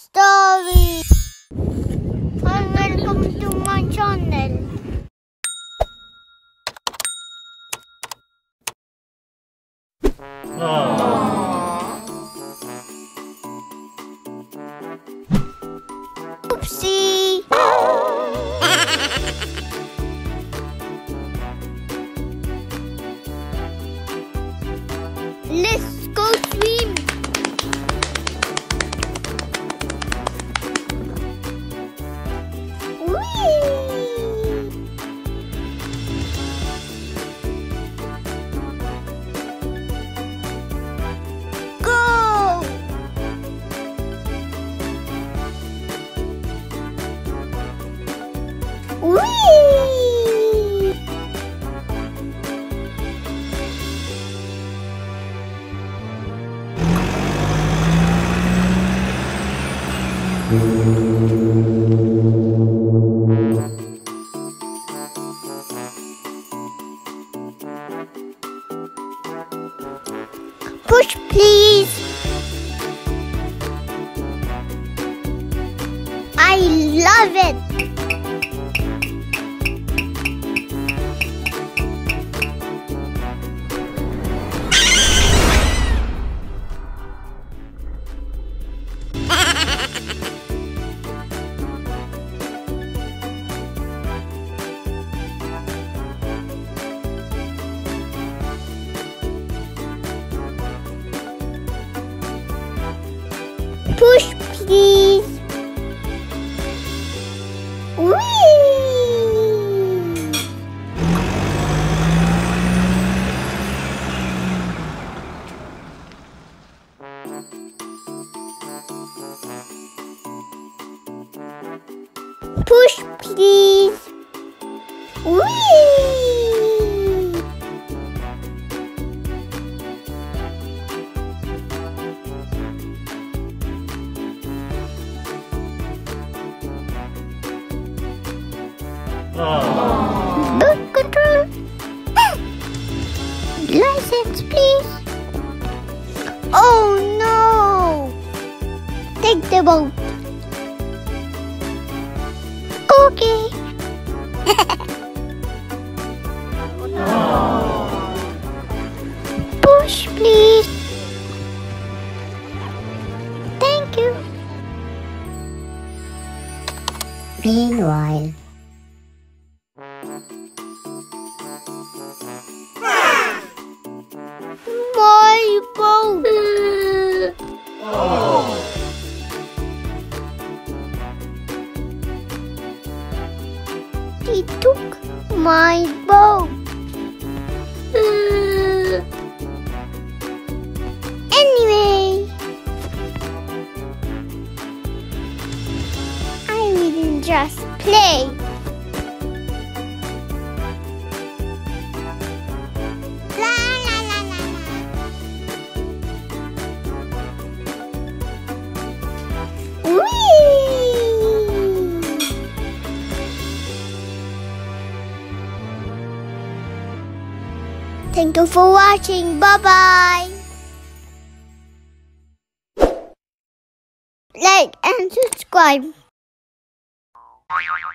story. Hi, welcome to my channel. Oopsie. Let's go swim. Go. Whee! Push, please. I love it. Push, please. Whee! Push, please. Whee! Boat control. License, please. Oh no! Take the boat. Okay. Push, please. Thank you. Meanwhile. My boat. He took my boat. Anyway, I will just play. Thank you for watching. Bye-bye. Like and subscribe.